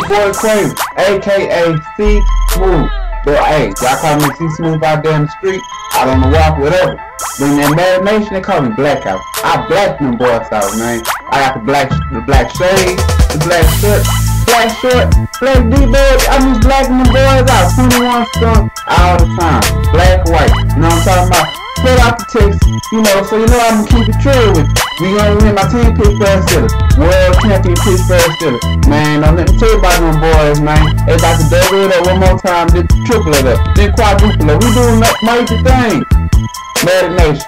boy Queen, aka C Smooth. But hey, y'all call me C Smooth out there in the street, out on the walk, whatever. But in that Madden Nation, they call me Blackout. I black them boys out, man. I got the black shades, the black shirt, black short, black D-boys. I just blacking them boys out. 21 stuff all the time. Black, white. You know what I'm talking about? Put out the text, you know, so you know I'm gonna keep it true with you. We gonna win my team Pittsburgh Steelers. World champion Pittsburgh Steelers. Man, don't let me tell you about them boys, man. They about to double it up one more time, then triple it up, then quadruple it. We doing that major thing. Madden Nation.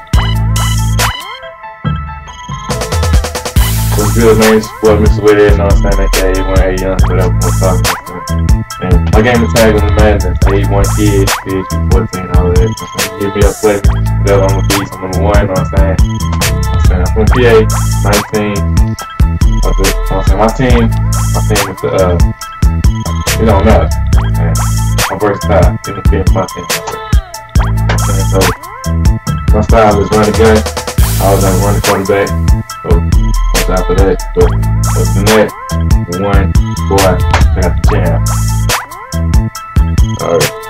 What's good, man? It's your boy Mr. Whithead, you know what I'm saying? AKA A1 Young, whatever I'm talking about. And my game is tag on the Madden, A1 kid, PhD 14, all of that. Give me a play, whatever I'm gonna be, so I'm number one, you know what I'm saying? I'm from PA, 19. My team is the, it don't matter. Man, I'm versatile, in the field, my team. So, my style is run the gun, I was gonna run the quarterback, so watch out for that. But other than that, the one, boy, I got the champ. Alright.